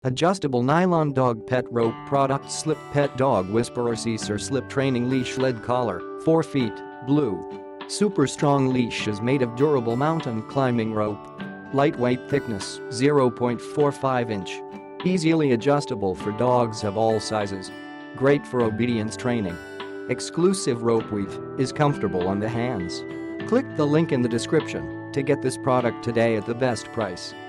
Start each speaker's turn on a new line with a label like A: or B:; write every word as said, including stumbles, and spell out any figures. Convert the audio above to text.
A: Adjustable nylon dog pet rope product. Slip pet dog whisperer Cesar slip training leash lead collar, four feet, blue. Super strong leash is made of durable mountain climbing rope. Lightweight thickness, zero point four five inch. Easily adjustable for dogs of all sizes. Great for obedience training. Exclusive rope weave is comfortable on the hands. Click the link in the description to get this product today at the best price.